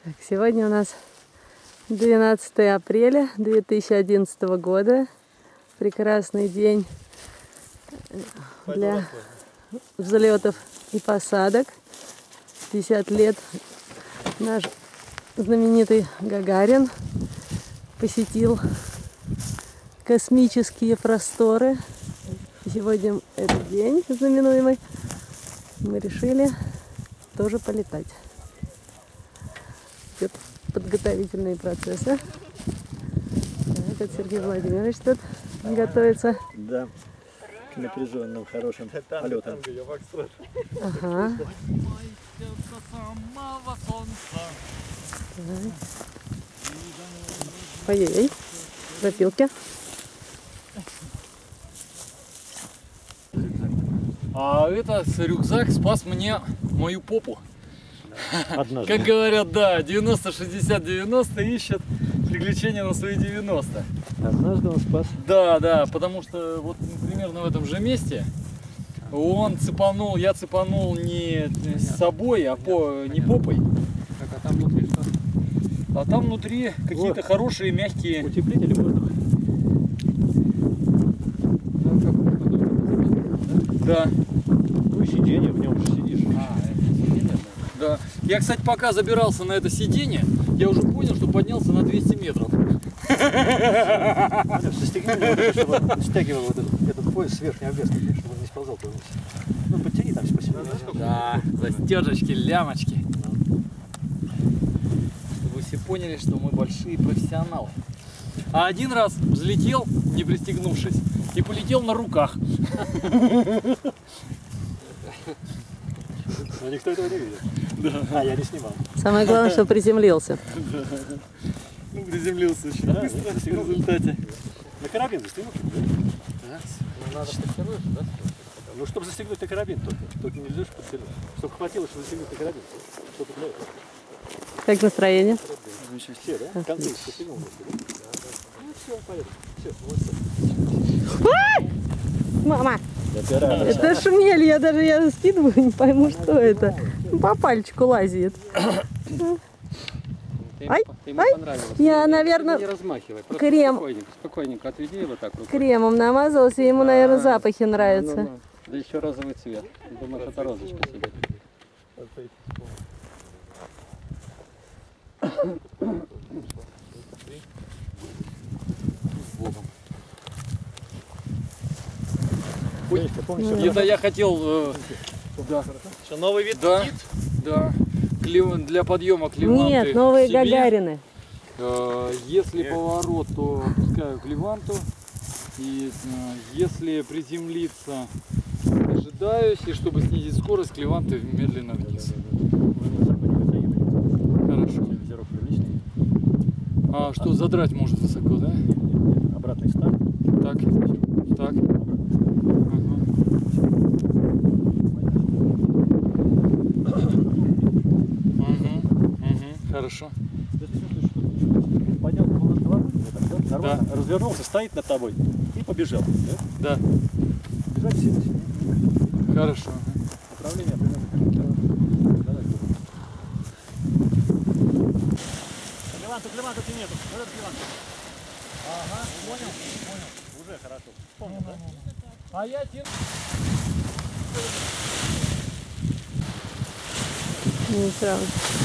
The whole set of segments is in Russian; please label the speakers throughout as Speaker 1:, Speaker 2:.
Speaker 1: Так, сегодня у нас 12 апреля 2011 года. Прекрасный день для взлетов и посадок. 50 лет наш знаменитый Гагарин посетил космические просторы. И сегодня этот день знаменуемый. Мы решили тоже полетать. Идет подготовительные процессы. Так, Сергей Владимирович тут готовится.
Speaker 2: Да, к напряженным, хорошим полетам.
Speaker 1: Ага. Ой-ой-ой, запилки.
Speaker 3: А этот рюкзак спас мне мою попу.
Speaker 2: Однажды.
Speaker 3: Как говорят, да, 90-60-90 ищет приключения на свои 90.
Speaker 2: Однажды он спас.
Speaker 3: Да, потому что вот примерно в этом же месте он цепанул, я цепанул не с собой, не попой.
Speaker 4: А там внутри что?
Speaker 3: А там внутри какие-то хорошие мягкие.
Speaker 2: Утеплитель воздуха.
Speaker 3: Да.
Speaker 2: Ну и сиденье, в нем же сидишь.
Speaker 3: Да. Я, кстати, пока забирался на это сиденье, я уже понял, что поднялся на 200 метров.
Speaker 2: Стягивал вот этот пояс с верхней обвески, чтобы он не сползал по вниз. Ну подтяни там спасибо.
Speaker 3: Да, застежечки, лямочки. Чтобы вы все поняли, что мы большие профессионалы. А один раз взлетел, не пристегнувшись, и полетел на руках.
Speaker 2: Но никто этого не видел. Да. А, я не снимал.
Speaker 1: Самое главное, что приземлился.
Speaker 3: Ну, приземлился очень быстро в результате.
Speaker 2: На карабин застегнул?
Speaker 3: Да.
Speaker 4: Ну, надо подтянуть, да?
Speaker 2: Ну, чтобы застегнуть на карабин только. Только нельзя же подтянуть. Чтобы хватило, чтобы застегнуть на карабин. Что-то для этого.
Speaker 1: Как настроение?
Speaker 2: Все, да? Концы застегнул. Ну, все, поехали. Все, молодцы.
Speaker 1: Мама! Это шмель, я скидываю, не пойму, что это. По пальчику лазит. Ай,
Speaker 4: Ему
Speaker 1: ай,
Speaker 4: понравилось.
Speaker 1: я, наверное,
Speaker 4: Не размахивай, просто
Speaker 1: крем.
Speaker 4: спокойненько отведи его так рукой.
Speaker 1: Кремом намазался, ему, наверное, запахи нравятся.
Speaker 4: Ну. Да еще розовый цвет. Думаешь, это розочка сидит.
Speaker 3: Это я хотел... да.
Speaker 2: Что, новый вид?
Speaker 3: Да, да. Для подъема клеванты.
Speaker 1: Нет, новые
Speaker 3: себе.
Speaker 1: Гагарины.
Speaker 3: Если поворот, то опускаю к леванту. И если приземлиться, ожидаюсь. И чтобы снизить скорость, клеванты медленно вниз. Хорошо. А что задрать может высоко, да?
Speaker 2: Обратный старт.
Speaker 3: Так. Хорошо.
Speaker 2: Поднял над головой, нормально, да. Развернулся, стоит над тобой и побежал.
Speaker 3: Да.
Speaker 2: Бежать сильно.
Speaker 3: Хорошо.
Speaker 2: Направление примерно. Клеванту нету. Ага, понял. Уже хорошо. Вспомнил, да?
Speaker 3: А я тебе...
Speaker 1: Не сразу.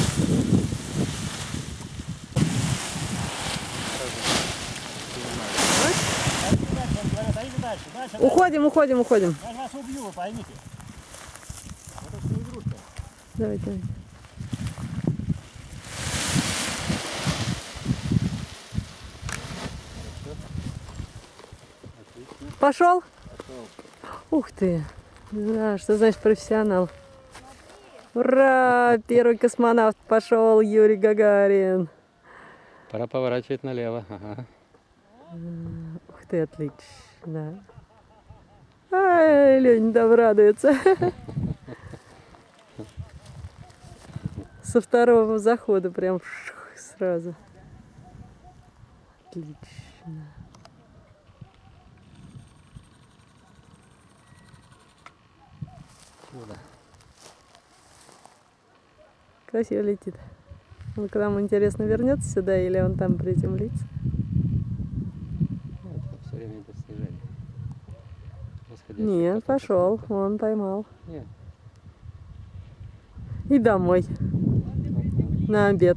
Speaker 1: Уходим.
Speaker 2: Я вас убью, вы поймите. Это же не игрушка.
Speaker 1: Давай. Пошел? Ух ты. Да, что значит профессионал. Ура! Первый космонавт пошел, Юрий Гагарин.
Speaker 4: Пора поворачивать налево. Ага.
Speaker 1: Ух ты, отлично. Ай, Лень там радуется. Со второго захода прям сразу. Отлично.
Speaker 4: Чудо.
Speaker 1: Красиво летит. Он к нам, интересно, вернется сюда или он там приземлится?
Speaker 4: Это все время идет снижение. Восходящий
Speaker 1: Нет,
Speaker 4: поток
Speaker 1: пошел,
Speaker 4: какой-то.
Speaker 1: он поймал.
Speaker 4: Нет.
Speaker 1: И домой, на обед.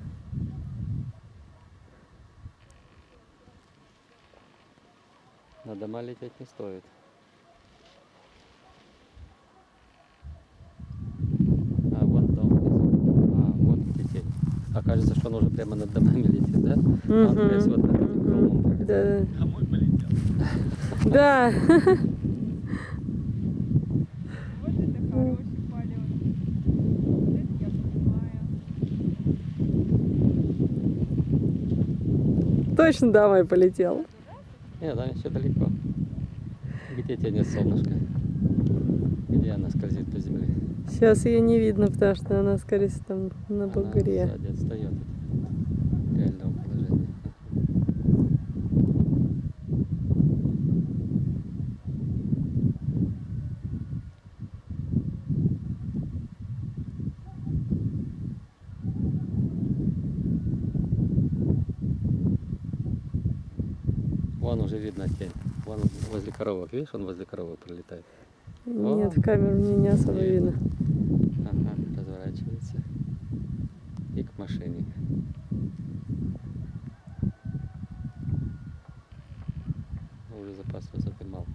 Speaker 4: На дома лететь не стоит. А, вон дом внизу. А, вот где тень. Окажется, что он уже прямо над домами летит, да? А он прям вот над этим холмом как-то.
Speaker 1: Да. Да.
Speaker 5: Вот это хороший полет. Вот это я понимаю.
Speaker 1: Точно домой полетел.
Speaker 4: Нет, там еще далеко. Где тянет солнышко? Где она скользит по земле?
Speaker 1: Сейчас ее не видно, потому что она, скорее всего, там на бугре.
Speaker 4: Она сзади отстает от реального положения. Вон уже видно тень. Вон возле коровок. Видишь, он возле коровок пролетает.
Speaker 1: Нет, в камеру мне не особо
Speaker 4: Не
Speaker 1: видно.
Speaker 4: Ага, разворачивается. И к машине. Уже запас высоты мал.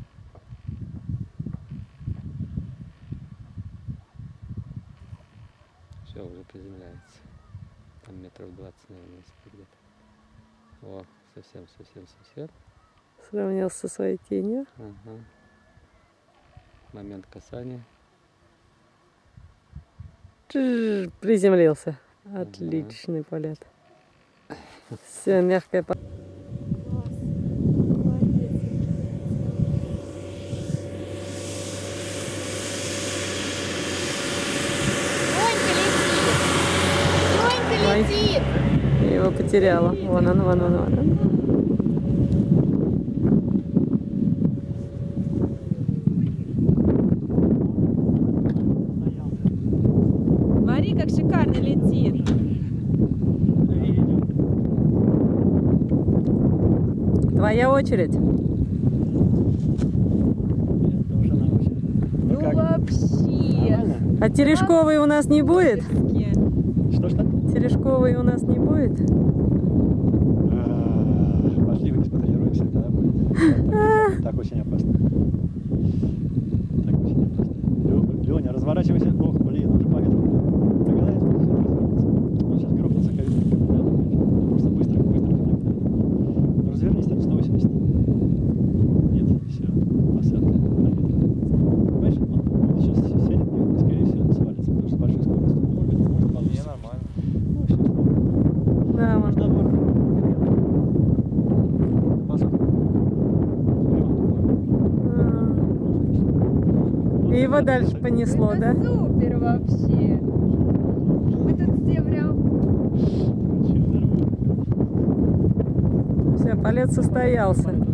Speaker 4: Все, уже приземляется. Там метров 20, наверное, если где-то. О, совсем.
Speaker 1: Сравнялся со своей тенью.
Speaker 4: Ага. Момент касания.
Speaker 1: Приземлился. Отличный полет. Все, мягкая.
Speaker 5: Сонька летит!
Speaker 1: Я его потеряла. Вон он. Смотри, как шикарно летит. Твоя очередь.
Speaker 2: Тоже на очередь.
Speaker 5: Ну вообще!
Speaker 2: Нормально?
Speaker 1: А Терешковой у нас не будет?
Speaker 2: Что?
Speaker 1: Терешковой у нас не будет?
Speaker 2: Пошли вниз потренируемся, тогда будет. Так очень опасно. Так очень опасно. Леня, разворачивайся. Ох, блин, уже по ветру. Догадается, что все развернется. Он сейчас грохнется, как просто быстро финально. Ну развернись там 180. Нет, все, посадка на ветру. Понимаешь, он сейчас сядет и, скорее всего, свалится, потому что с большой скоростью. Может получится. Не, нормально. Ну, все,
Speaker 1: Да,
Speaker 2: может, наоборот. Посадка.
Speaker 1: И его дальше понесло, да?
Speaker 5: Это супер вообще! Мы тут все прям...
Speaker 1: Все, полет состоялся.